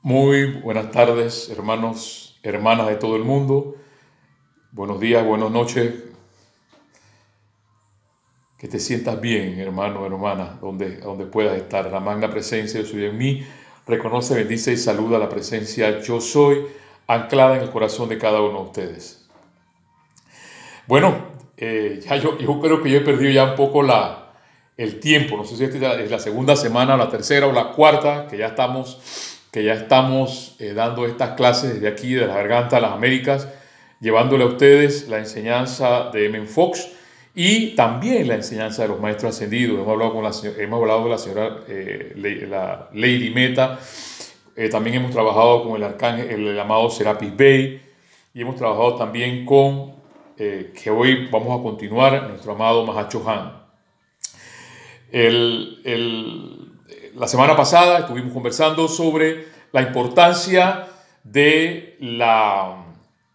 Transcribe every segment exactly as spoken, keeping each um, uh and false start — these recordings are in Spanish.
Muy buenas tardes, hermanos, hermanas de todo el mundo. Buenos días, buenas noches. Que te sientas bien, hermano, hermana, donde, donde puedas estar. La magna presencia yo soy en mí. Reconoce, bendice y saluda la presencia yo soy, anclada en el corazón de cada uno de ustedes. Bueno, eh, ya yo, yo creo que yo he perdido ya un poco la, el tiempo. No sé si esta es la segunda semana, la tercera o la cuarta, que ya estamos... que ya estamos eh, dando estas clases desde aquí, de la garganta a las Américas, llevándole a ustedes la enseñanza de M. Fox y también la enseñanza de los maestros ascendidos. Hemos hablado con la, hemos hablado de la señora eh, la Lady Meta, eh, también hemos trabajado con el arcángel, el, el amado Serapis Bey, y hemos trabajado también con, eh, que hoy vamos a continuar, nuestro amado Mahacho Han. El... el La semana pasada estuvimos conversando sobre la importancia de la,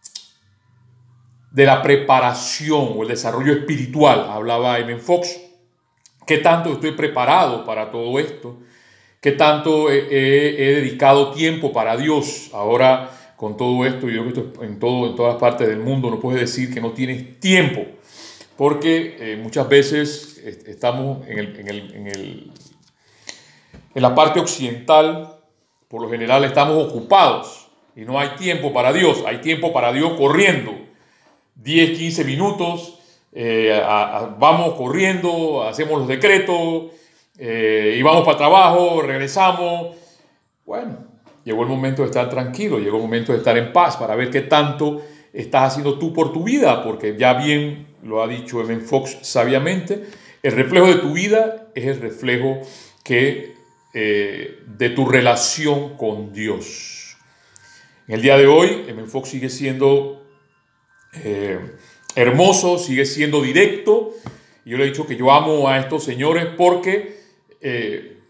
de la preparación o el desarrollo espiritual. Hablaba M. Fox. ¿Qué tanto estoy preparado para todo esto? ¿Qué tanto he, he, he dedicado tiempo para Dios? Ahora, con todo esto, yo creo que esto en, todo, en todas partes del mundo, no puedes decir que no tienes tiempo. Porque eh, muchas veces estamos en el... En el, en el En la parte occidental, por lo general, estamos ocupados y no hay tiempo para Dios. Hay tiempo para Dios corriendo. diez, quince minutos, eh, a, a, vamos corriendo, hacemos los decretos, eh, y vamos para el trabajo, regresamos. Bueno, llegó el momento de estar tranquilo, llegó el momento de estar en paz para ver qué tanto estás haciendo tú por tu vida, porque ya bien lo ha dicho M. Fox sabiamente, el reflejo de tu vida es el reflejo que... Eh, de tu relación con Dios. En el día de hoy, M. Fox sigue siendo eh, hermoso, sigue siendo directo. Yo le he dicho que yo amo a estos señores porque eh,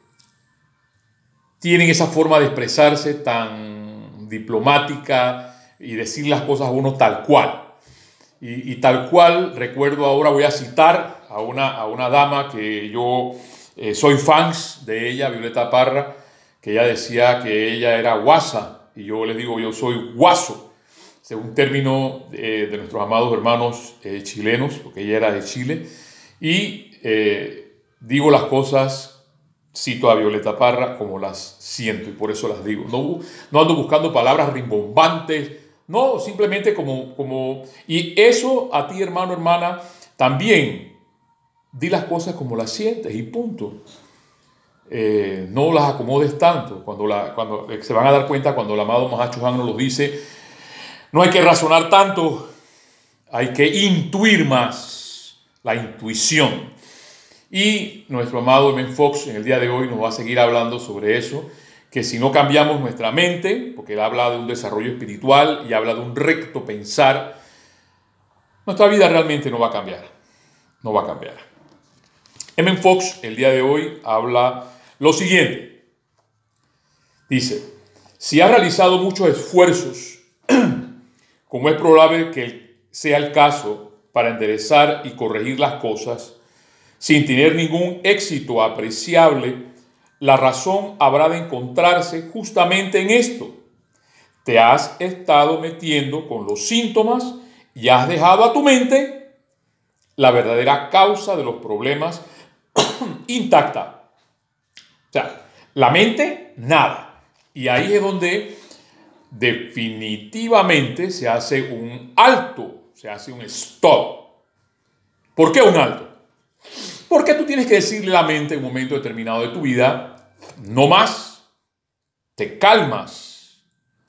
tienen esa forma de expresarse tan diplomática y decir las cosas a uno tal cual. Y, y tal cual, recuerdo ahora, voy a citar a una, a una dama que yo... Eh, soy fans de ella, Violeta Parra, que ella decía que ella era guasa, y yo les digo, yo soy guaso, según término eh, de nuestros amados hermanos eh, chilenos, porque ella era de Chile, y eh, digo las cosas, cito a Violeta Parra como las siento, y por eso las digo. No, no ando buscando palabras rimbombantes, no, simplemente como, como... Y eso a ti, hermano, hermana, también... Di las cosas como las sientes y punto. Eh, no las acomodes tanto. Cuando, la, cuando se van a dar cuenta cuando el amado Mahacho Han nos lo dice, no hay que razonar tanto, hay que intuir más, la intuición. Y nuestro amado M. Fox en el día de hoy nos va a seguir hablando sobre eso, que si no cambiamos nuestra mente, porque él habla de un desarrollo espiritual y habla de un recto pensar, nuestra vida realmente no va a cambiar. No va a cambiar. M. Fox el día de hoy habla lo siguiente. Dice, si has realizado muchos esfuerzos, como es probable que sea el caso, para enderezar y corregir las cosas, sin tener ningún éxito apreciable, la razón habrá de encontrarse justamente en esto. Te has estado metiendo con los síntomas y has dejado a tu mente la verdadera causa de los problemas intacta. O sea, la mente, nada. Y ahí es donde definitivamente se hace un alto, se hace un stop. ¿Por qué un alto? Porque tú tienes que decirle a la mente en un momento determinado de tu vida, no más, te calmas.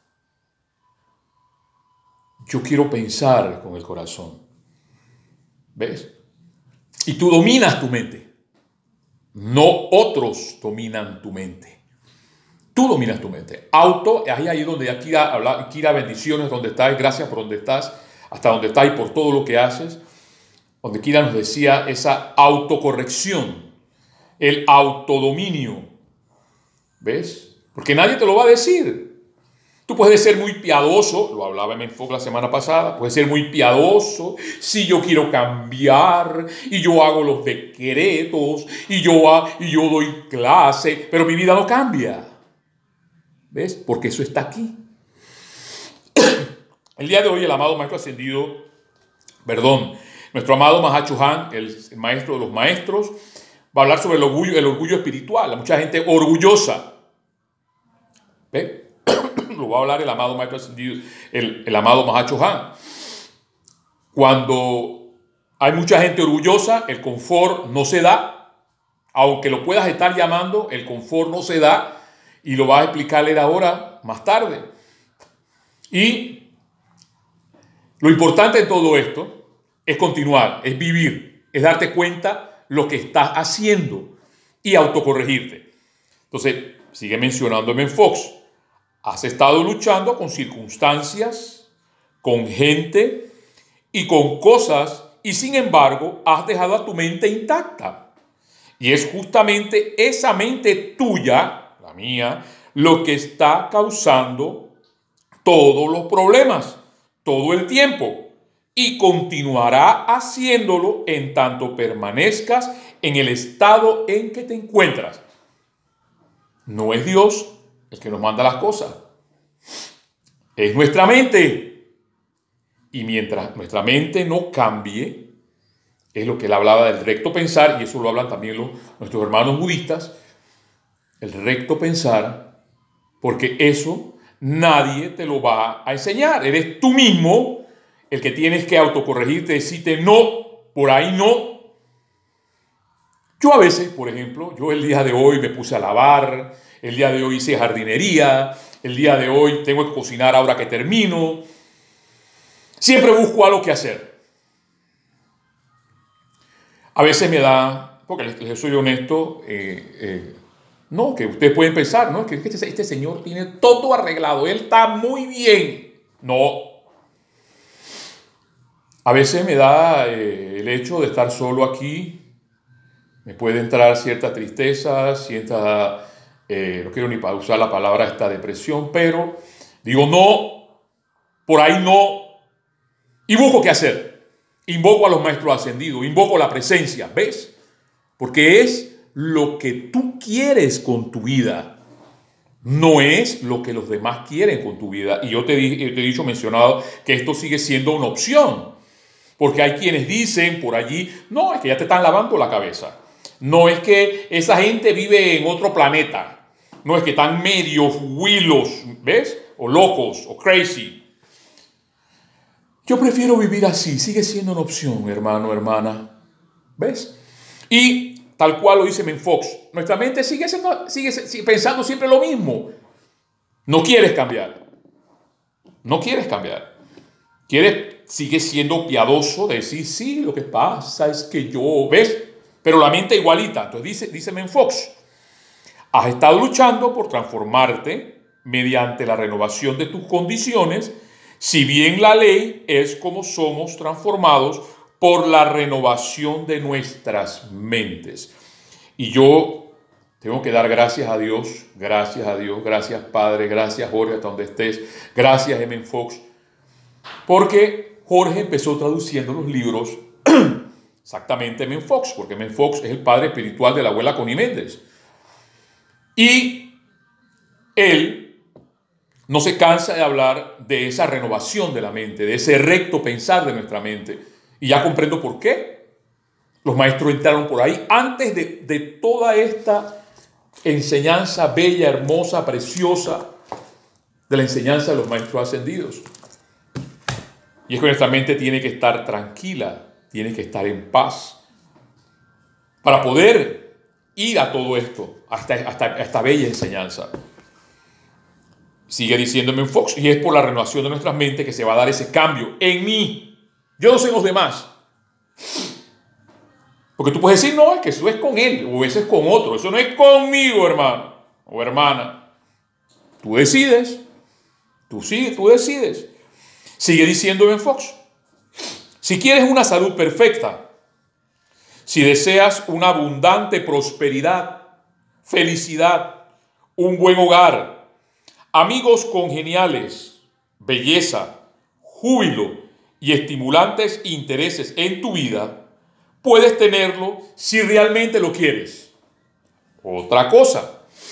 Yo quiero pensar con el corazón. ¿Ves? Y tú dominas tu mente. No otros dominan tu mente. Tú dominas tu mente. Auto, ahí ahí donde Kira habla, Kira bendiciones, donde estás, gracias por donde estás, hasta donde estás y por todo lo que haces. Donde Kira nos decía esa autocorrección, el autodominio. ¿Ves? Porque nadie te lo va a decir. Tú puedes ser muy piadoso, lo hablaba en Enfoque la semana pasada, puedes ser muy piadoso, si yo quiero cambiar, y yo hago los decretos, y yo, y yo doy clase, pero mi vida no cambia. ¿Ves? Porque eso está aquí. El día de hoy el amado Maestro Ascendido, perdón, nuestro amado Mahacho Han, el maestro de los maestros, va a hablar sobre el orgullo, el orgullo espiritual. Hay mucha gente orgullosa. ¿Ves? Lo va a hablar el amado Maestro Ascendido, el, el amado Mahacho Han. Cuando hay mucha gente orgullosa, el confort no se da. Aunque lo puedas estar llamando, el confort no se da. Y lo va a explicar él ahora, más tarde. Y lo importante de todo esto es continuar, es vivir, es darte cuenta lo que estás haciendo y autocorregirte. Entonces, sigue mencionando Ben Fox. Has estado luchando con circunstancias, con gente y con cosas, y sin embargo, has dejado a tu mente intacta. Y es justamente esa mente tuya, la mía, lo que está causando todos los problemas, todo el tiempo. Y continuará haciéndolo en tanto permanezcas en el estado en que te encuentras. No es Dios el que nos manda las cosas. Es nuestra mente. Y mientras nuestra mente no cambie, es lo que él hablaba del recto pensar, y eso lo hablan también los, nuestros hermanos budistas, el recto pensar, porque eso nadie te lo va a enseñar. Eres tú mismo el que tienes que autocorregirte, decirte no, por ahí no. Yo a veces, por ejemplo, yo el día de hoy me puse a lavar, el día de hoy hice jardinería, el día de hoy tengo que cocinar ahora que termino. Siempre busco algo que hacer. A veces me da, porque les, les soy honesto, eh, eh, no, que ustedes pueden pensar, ¿no? Que este, este señor tiene todo arreglado, él está muy bien. No. A veces me da eh, el hecho de estar solo aquí, me puede entrar cierta tristeza, cierta, eh, no quiero ni para usar la palabra esta depresión, pero digo no, por ahí no, y busco qué hacer. Invoco a los maestros ascendidos, invoco la presencia, ¿ves? Porque es lo que tú quieres con tu vida, no es lo que los demás quieren con tu vida. Y yo te, te he dicho, mencionado, que esto sigue siendo una opción. Porque hay quienes dicen por allí, no, es que ya te están lavando la cabeza. No es que esa gente vive en otro planeta. No es que están medios huilos, ¿ves? O locos, o crazy. Yo prefiero vivir así, sigue siendo una opción, hermano, hermana. ¿Ves? Y tal cual lo dice Ben Fox, nuestra mente sigue, siendo, sigue, sigue pensando siempre lo mismo. No quieres cambiar. No quieres cambiar. Quieres, sigue siendo piadoso de decir, sí, lo que pasa es que yo, ¿ves? Pero la mente igualita. Entonces dice, dice Ben Fox, has estado luchando por transformarte mediante la renovación de tus condiciones, si bien la ley es como somos transformados por la renovación de nuestras mentes. Y yo tengo que dar gracias a Dios, gracias a Dios, gracias Padre, gracias Jorge, hasta donde estés, gracias Ben Fox, porque Jorge empezó traduciendo los libros exactamente Ben Fox, porque Ben Fox es el padre espiritual de la abuela Connie Méndez. Y él no se cansa de hablar de esa renovación de la mente, de ese recto pensar de nuestra mente. Y ya comprendo por qué los maestros entraron por ahí antes de, de toda esta enseñanza bella, hermosa, preciosa de la enseñanza de los maestros ascendidos. Y es que nuestra mente tiene que estar tranquila, tiene que estar en paz para poder ir a todo esto, hasta, hasta, a esta bella enseñanza. Sigue diciéndome en Fox, y es por la renovación de nuestras mentes que se va a dar ese cambio en mí. Yo no sé en los demás. Porque tú puedes decir, no, es que eso es con él, o eso es con otro. Eso no es conmigo, hermano o hermana. Tú decides. Tú sí, tú decides. Sigue diciendo Ben Fox. Si quieres una salud perfecta, si deseas una abundante prosperidad, felicidad, un buen hogar, amigos congeniales, belleza, júbilo y estimulantes intereses en tu vida, puedes tenerlo si realmente lo quieres. Otra cosa,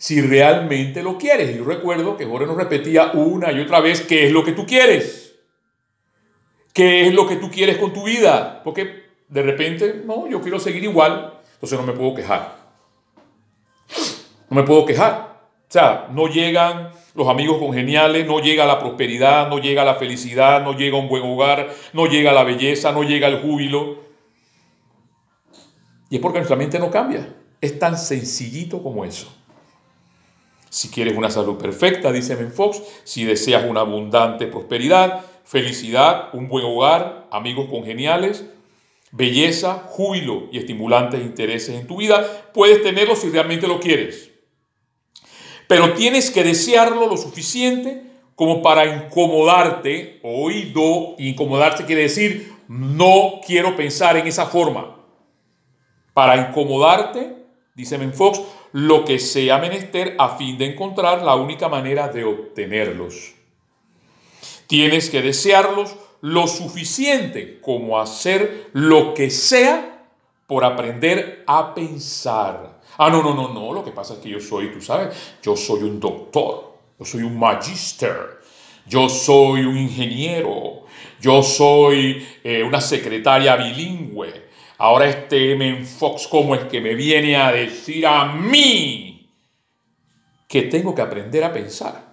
si realmente lo quieres. Y yo recuerdo que Jorge nos repetía una y otra vez qué es lo que tú quieres. ¿Qué es lo que tú quieres con tu vida? Porque de repente, no, yo quiero seguir igual, entonces no me puedo quejar. No me puedo quejar. O sea, no llegan los amigos congeniales, no llega la prosperidad, no llega la felicidad, no llega un buen hogar, no llega la belleza, no llega el júbilo. Y es porque nuestra mente no cambia. Es tan sencillito como eso. Si quieres una salud perfecta, dice Men Fox, si deseas una abundante prosperidad, felicidad, un buen hogar, amigos congeniales, belleza, júbilo y estimulantes intereses en tu vida, puedes tenerlo si realmente lo quieres. Pero tienes que desearlo lo suficiente como para incomodarte, oído, incomodarte quiere decir no quiero pensar en esa forma. Para incomodarte, dice Men Fox, lo que sea menester a fin de encontrar la única manera de obtenerlos. Tienes que desearlos lo suficiente como hacer lo que sea por aprender a pensar. Ah, no, no, no, no, lo que pasa es que yo soy, tú sabes, yo soy un doctor, yo soy un magíster, yo soy un ingeniero, yo soy eh, una secretaria bilingüe. Ahora este Men Fox, ¿cómo es que me viene a decir a mí que tengo que aprender a pensar?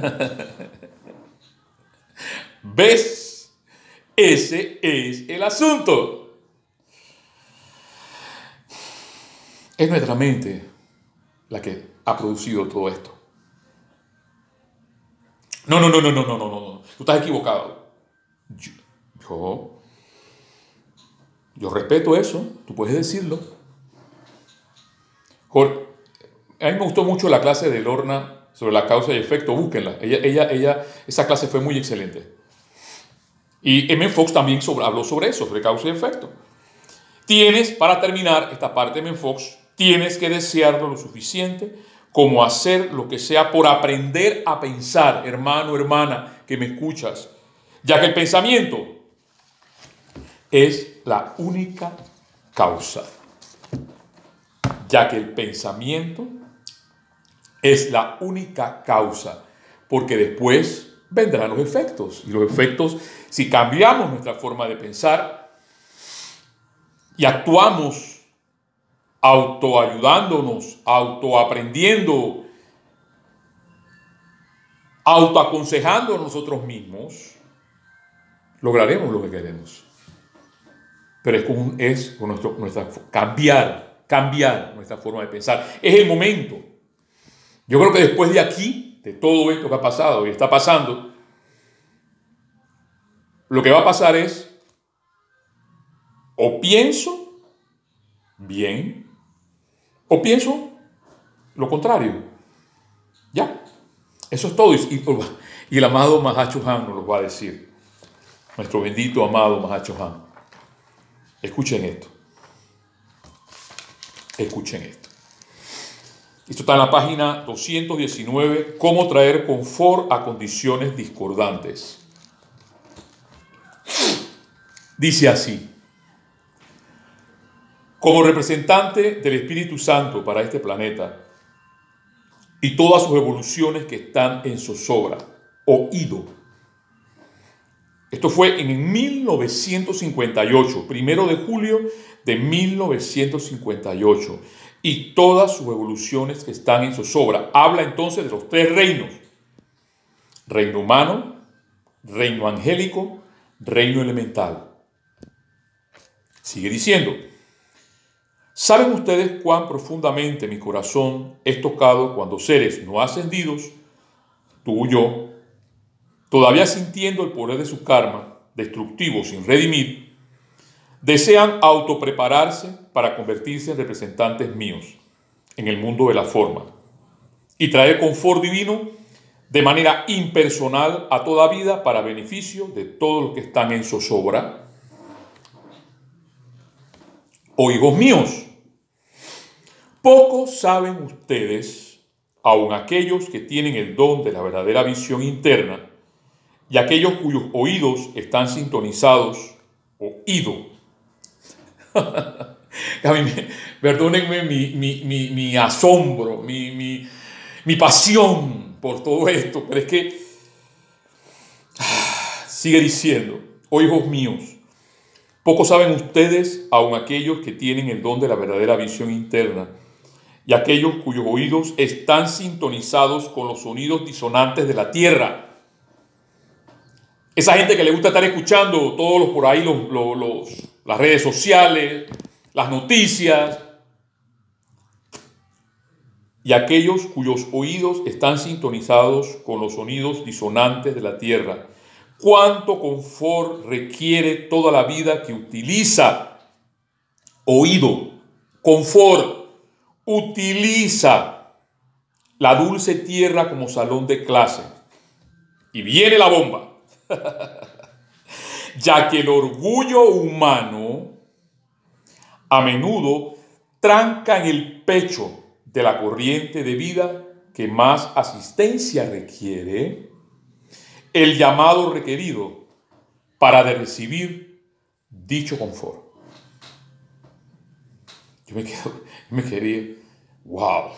¿Ves? Ese es el asunto. Es nuestra mente la que ha producido todo esto. No, no, no, no, no, no, no, no. Tú estás equivocado. Yo, yo, yo respeto eso. Tú puedes decirlo. Jorge, a mí me gustó mucho la clase de Lorna sobre la causa y efecto. Búsquenla. Ella, ella, ella, esa clase fue muy excelente. Y Men Fox también sobre, habló sobre eso, sobre causa y efecto. Tienes, para terminar esta parte de Men Fox, tienes que desearlo lo suficiente como hacer lo que sea por aprender a pensar, hermano, hermana, que me escuchas, ya que el pensamiento es la única causa, ya que el pensamiento es la única causa, porque después vendrán los efectos, y los efectos, si cambiamos nuestra forma de pensar y actuamos autoayudándonos, autoaprendiendo, autoaconsejando a nosotros mismos, lograremos lo que queremos. Pero es con, es con nuestro, nuestra, cambiar, cambiar nuestra forma de pensar. Es el momento. Yo creo que después de aquí, de todo esto que ha pasado y está pasando, lo que va a pasar es, o pienso bien, o pienso lo contrario. Ya. Eso es todo. Y, y el amado Mahacho Han nos lo va a decir. Nuestro bendito amado Mahacho Han. Escuchen esto. Escuchen esto. Esto está en la página doscientos diecinueve. Cómo traer confort a condiciones discordantes. Dice así. Como representante del Espíritu Santo para este planeta y todas sus evoluciones que están en zozobra, oído. Esto fue en mil novecientos cincuenta y ocho, primero de julio de mil novecientos cincuenta y ocho, y todas sus evoluciones que están en zozobra. Habla entonces de los tres reinos: reino humano, reino angélico, reino elemental. Sigue diciendo. ¿Saben ustedes cuán profundamente mi corazón es tocado cuando seres no ascendidos, tú y yo, todavía sintiendo el poder de su karma, destructivo sin redimir, desean autoprepararse para convertirse en representantes míos en el mundo de la forma y traer confort divino de manera impersonal a toda vida para beneficio de todos los que están en zozobra? Oh hijos míos, poco saben ustedes, aun aquellos que tienen el don de la verdadera visión interna y aquellos cuyos oídos están sintonizados, oído. A mí, perdónenme mi, mi, mi, mi asombro, mi, mi, mi pasión por todo esto, pero es que ah, sigue diciendo, oh hijos míos, poco saben ustedes, aun aquellos que tienen el don de la verdadera visión interna, y aquellos cuyos oídos están sintonizados con los sonidos disonantes de la tierra. Esa gente que le gusta estar escuchando todos los por ahí, los, los, los, las redes sociales, las noticias, y aquellos cuyos oídos están sintonizados con los sonidos disonantes de la tierra. ¿Cuánto confort requiere toda la vida que utiliza? Oído, confort, utiliza la dulce tierra como salón de clase. Y viene la bomba. Ya que el orgullo humano a menudo tranca en el pecho de la corriente de vida que más asistencia requiere, el llamado requerido para de recibir dicho confort. Yo me quedo, me quedé, wow.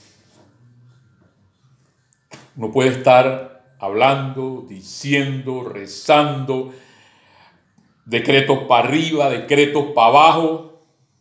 Uno puede estar hablando, diciendo, rezando, decretos para arriba, decretos para abajo,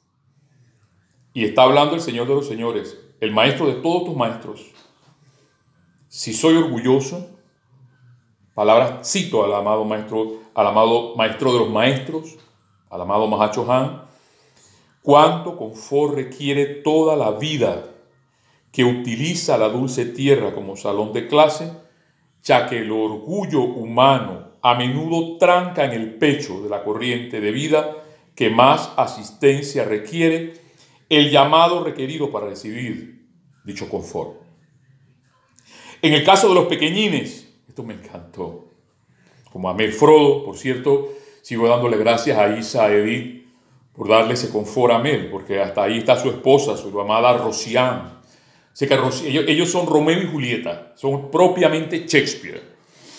y está hablando el Señor de los señores, el maestro de todos tus maestros. Si soy orgulloso, palabras, cito al amado maestro, al amado maestro de los maestros, al amado Mahacho Han, cuánto confort requiere toda la vida que utiliza la dulce tierra como salón de clase, ya que el orgullo humano a menudo tranca en el pecho de la corriente de vida que más asistencia requiere, el llamado requerido para recibir dicho confort. En el caso de los pequeñines, esto me encantó, como a Mel Frodo, por cierto, sigo dándole gracias a Isa Edith por darle ese confort a Mel, porque hasta ahí está su esposa, su amada Rosiane. Sé que Ros- ellos, ellos son Romeo y Julieta, son propiamente Shakespeare.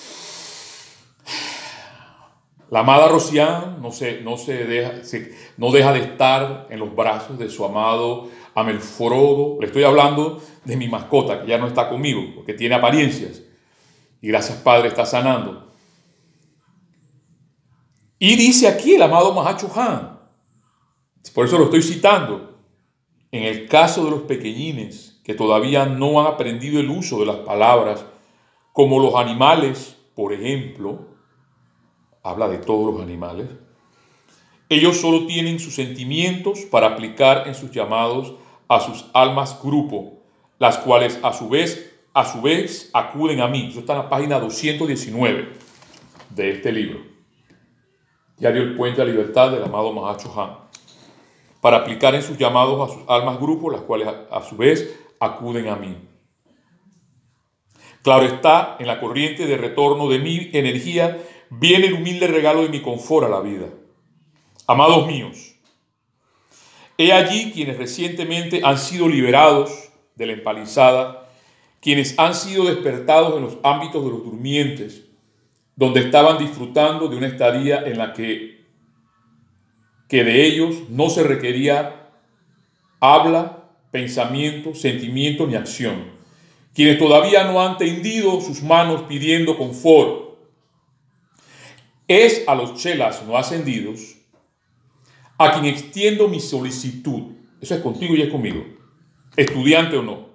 La amada Rosiane no, se, no, se deja, se, no deja de estar en los brazos de su amado Amelfrodo. Le estoy hablando de mi mascota, que ya no está conmigo, porque tiene apariencias. Y gracias, Padre, está sanando. Y dice aquí el amado Mahacho Han, por eso lo estoy citando, en el caso de los pequeñines que todavía no han aprendido el uso de las palabras, como los animales, por ejemplo, habla de todos los animales, ellos solo tienen sus sentimientos para aplicar en sus llamados a sus almas grupo, las cuales a su vez, a su vez acuden a mí. Eso está en la página doscientos diecinueve de este libro, Diario El Puente a la Libertad del amado Mahacho Han, para aplicar en sus llamados a sus almas grupo, las cuales a, a su vez acuden a mí. Claro está, en la corriente de retorno de mi energía viene el humilde regalo de mi confort a la vida. Amados míos, he allí quienes recientemente han sido liberados de la empalizada, quienes han sido despertados en los ámbitos de los durmientes, donde estaban disfrutando de una estadía en la que, que de ellos no se requería habla, pensamiento, sentimiento ni acción, quienes todavía no han tendido sus manos pidiendo confort. Es a los chelas no ascendidos a quien extiendo mi solicitud. Eso es contigo y es conmigo, estudiante o no.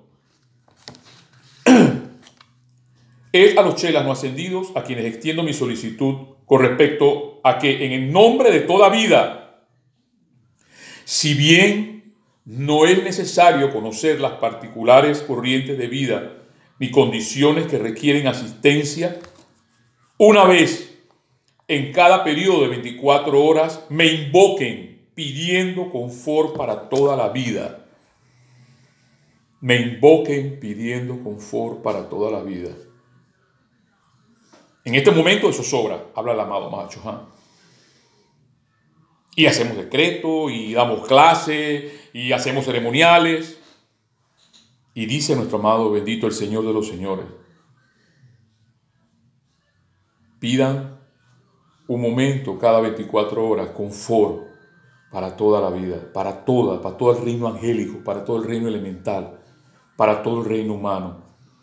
Es a los chelas no ascendidos a quienes extiendo mi solicitud con respecto a que en el nombre de toda vida, si bien no es necesario conocer las particulares corrientes de vida ni condiciones que requieren asistencia, una vez en cada periodo de veinticuatro horas me invoquen pidiendo confort para toda la vida. Me invoquen pidiendo confort para toda la vida. En este momento eso sobra, habla el amado Mahacho Han. Y hacemos decreto, y damos clase, y hacemos ceremoniales. Y dice nuestro amado bendito el Señor de los señores, pidan un momento cada veinticuatro horas, confort para toda la vida, para toda, para todo el reino angélico, para todo el reino elemental, para todo el reino humano.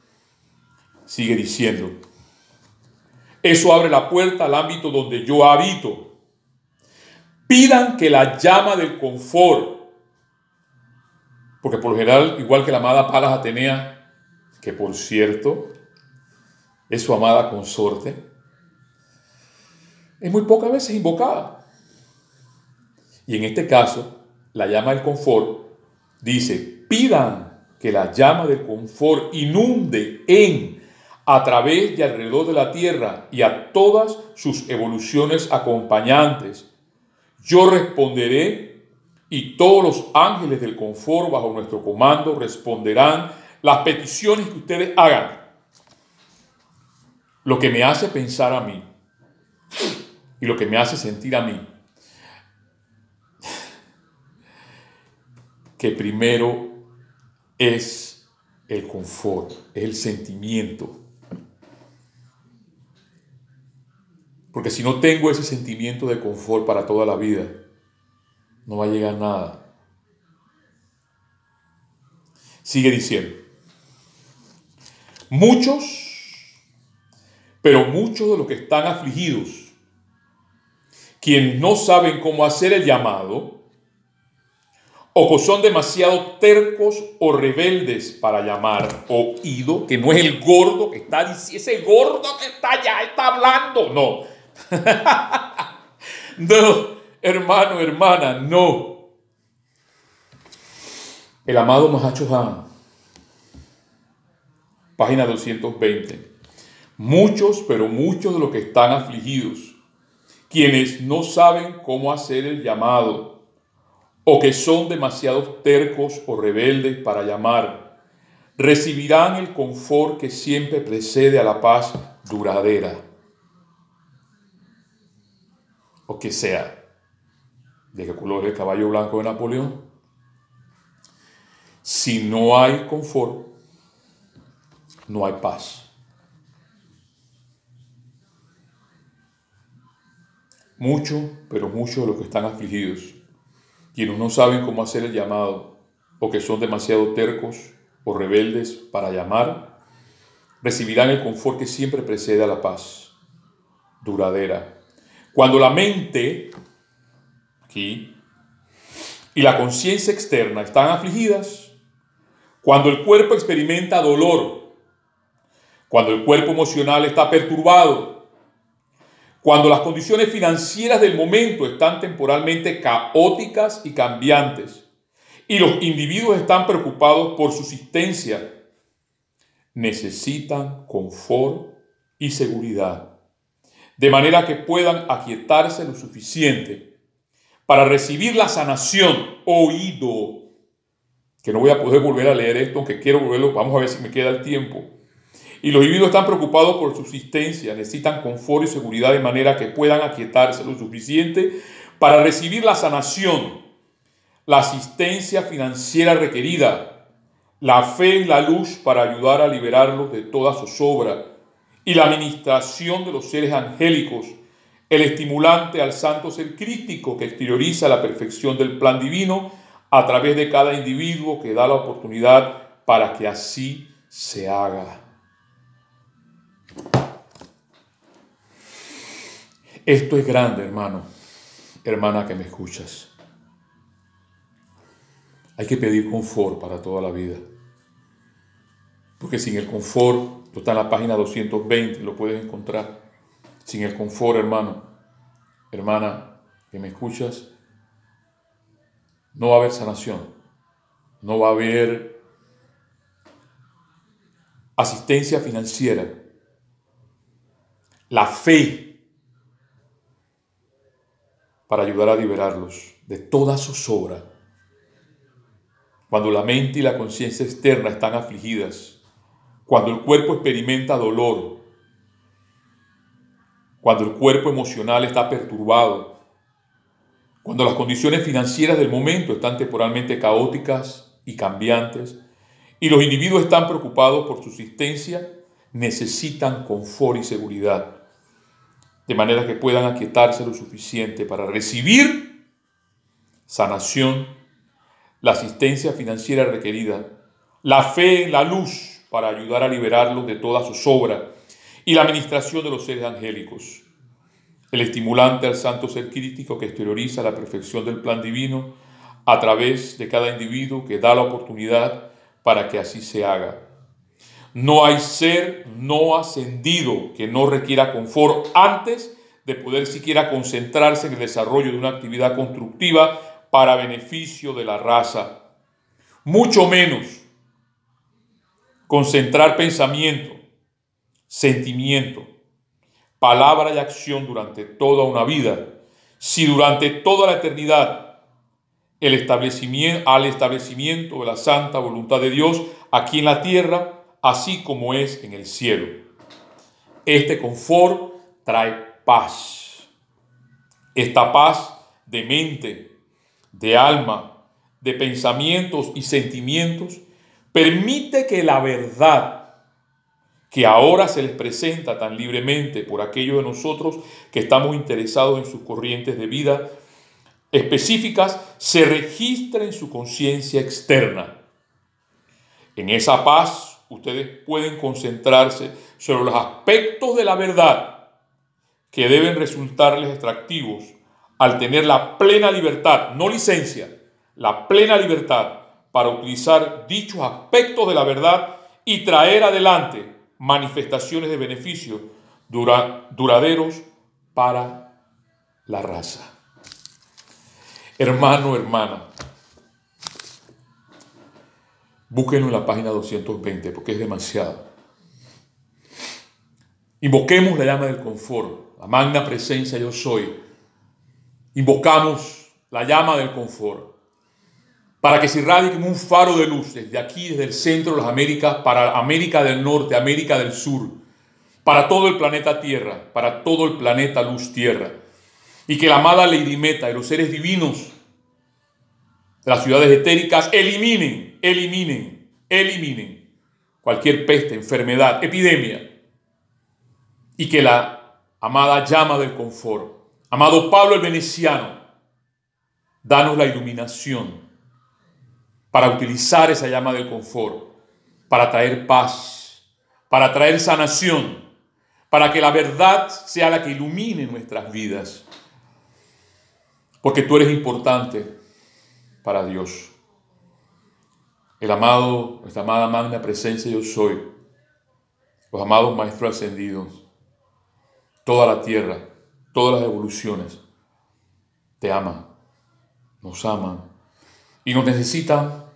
Sigue diciendo, eso abre la puerta al ámbito donde yo habito. Pidan que la llama del confort, porque por lo general, igual que la amada Palas Atenea, que por cierto es su amada consorte, es muy pocas veces invocada. Y en este caso, la llama del confort dice, pidan que la llama del confort inunde en, a través y alrededor de la tierra y a todas sus evoluciones acompañantes. Yo responderé y todos los ángeles del confort bajo nuestro comando responderán las peticiones que ustedes hagan. Lo que me hace pensar a mí y lo que me hace sentir a mí que primero es el confort, es el sentimiento. Porque si no tengo ese sentimiento de confort para toda la vida, no va a llegar nada. Sigue diciendo, muchos, pero muchos de los que están afligidos, quienes no saben cómo hacer el llamado, o que son demasiado tercos o rebeldes para llamar, oído, que no es el gordo que está diciendo, ese gordo que está allá está hablando, no. No, hermano, hermana, no. El amado Mahacho Han, página doscientos veinte. Muchos, pero muchos de los que están afligidos, quienes no saben cómo hacer el llamado, o que son demasiado tercos o rebeldes para llamar, recibirán el confort que siempre precede a la paz duradera. O que sea, ¿de qué color es el caballo blanco de Napoleón? Si no hay confort, no hay paz. Muchos, pero muchos de los que están afligidos, quienes no saben cómo hacer el llamado, o que son demasiado tercos o rebeldes para llamar, recibirán el confort que siempre precede a la paz duradera. Cuando la mente aquí y la conciencia externa están afligidas, cuando el cuerpo experimenta dolor, cuando el cuerpo emocional está perturbado, cuando las condiciones financieras del momento están temporalmente caóticas y cambiantes, y los individuos están preocupados por su subsistencia, necesitan confort y seguridad, de manera que puedan aquietarse lo suficiente para recibir la sanación, oído, que no voy a poder volver a leer esto, aunque quiero volverlo, vamos a ver si me queda el tiempo. Y los individuos están preocupados por su subsistencia, necesitan confort y seguridad de manera que puedan aquietarse lo suficiente para recibir la sanación, la asistencia financiera requerida, la fe en la luz para ayudar a liberarlos de toda zozobra, y la administración de los seres angélicos, el estimulante al santo ser crístico que exterioriza la perfección del plan divino a través de cada individuo que da la oportunidad para que así se haga. Esto es grande, hermano, hermana que me escuchas. Hay que pedir confort para toda la vida. Porque sin el confort, esto está en la página doscientos veinte, lo puedes encontrar. Sin el confort, hermano, hermana que me escuchas, no va a haber sanación, no va a haber asistencia financiera. La fe para ayudar a liberarlos de toda zozobra. Cuando la mente y la conciencia externa están afligidas, cuando el cuerpo experimenta dolor, cuando el cuerpo emocional está perturbado, cuando las condiciones financieras del momento están temporalmente caóticas y cambiantes, y los individuos están preocupados por su subsistencia, necesitan confort y seguridad, de manera que puedan aquietarse lo suficiente para recibir sanación, la asistencia financiera requerida, la fe en la luz para ayudar a liberarlos de toda zozobra y la administración de los seres angélicos. El estimulante al santo ser crítico que exterioriza la perfección del plan divino a través de cada individuo que da la oportunidad para que así se haga. No hay ser no ascendido que no requiera confort antes de poder siquiera concentrarse en el desarrollo de una actividad constructiva para beneficio de la raza. Mucho menos concentrar pensamiento, sentimiento, palabra y acción durante toda una vida, si durante toda la eternidad el establecimiento, al establecimiento de la santa voluntad de Dios aquí en la tierra, así como es en el cielo. Este confort trae paz. Esta paz de mente, de alma, de pensamientos y sentimientos permite que la verdad que ahora se les presenta tan libremente por aquellos de nosotros que estamos interesados en sus corrientes de vida específicas, se registre en su conciencia externa. En esa paz, ustedes pueden concentrarse sobre los aspectos de la verdad que deben resultarles atractivos al tener la plena libertad, no licencia, la plena libertad para utilizar dichos aspectos de la verdad y traer adelante manifestaciones de beneficio dura, duraderos para la raza. Hermano, hermana, búsquenlo en la página doscientos veinte porque es demasiado. Invoquemos la llama del confort, la magna presencia yo soy. Invocamos la llama del confort para que se irradie como un faro de luz desde aquí, desde el centro de las Américas, para América del Norte, América del Sur, para todo el planeta Tierra, para todo el planeta Luz Tierra. Y que la amada Lady Meta y los seres divinos de las ciudades etéricas eliminen, eliminen, eliminen cualquier peste, enfermedad, epidemia. Y que la amada llama del confort, amado Pablo el Veneciano, danos la iluminación para utilizar esa llama del confort, para traer paz, para traer sanación, para que la verdad sea la que ilumine nuestras vidas. Porque tú eres importante para Dios. El amado, nuestra amada magna presencia yo soy, los amados maestros ascendidos, toda la tierra, todas las evoluciones, te aman, nos aman y nos necesitan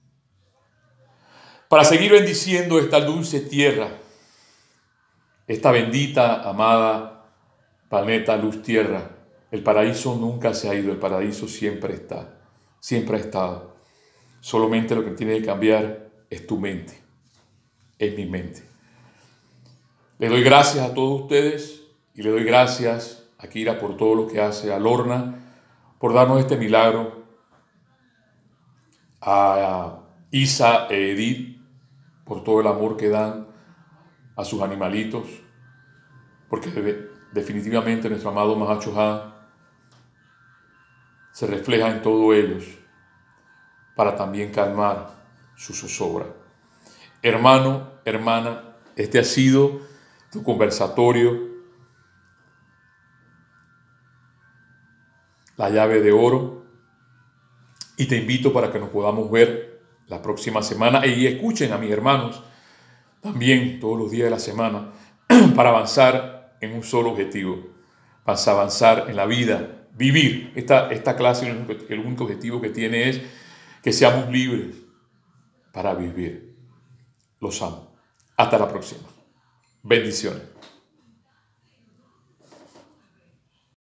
para seguir bendiciendo esta dulce tierra, esta bendita, amada planeta Luz Tierra. El paraíso nunca se ha ido, el paraíso siempre está, siempre ha estado. Solamente lo que tiene que cambiar es tu mente, es mi mente. Le doy gracias a todos ustedes y le doy gracias a Kira por todo lo que hace, a Lorna por darnos este milagro, a Isa e Edith por todo el amor que dan a sus animalitos, porque definitivamente nuestro amado Mahachohan se refleja en todos ellos para también calmar su zozobra. Hermano, hermana, este ha sido tu conversatorio, la llave de oro, y te invito para que nos podamos ver la próxima semana y escuchen a mis hermanos también todos los días de la semana para avanzar en un solo objetivo, para avanzar en la vida, vivir. Esta, esta clase, el único objetivo que tiene es que seamos libres para vivir. Los amo. Hasta la próxima. Bendiciones.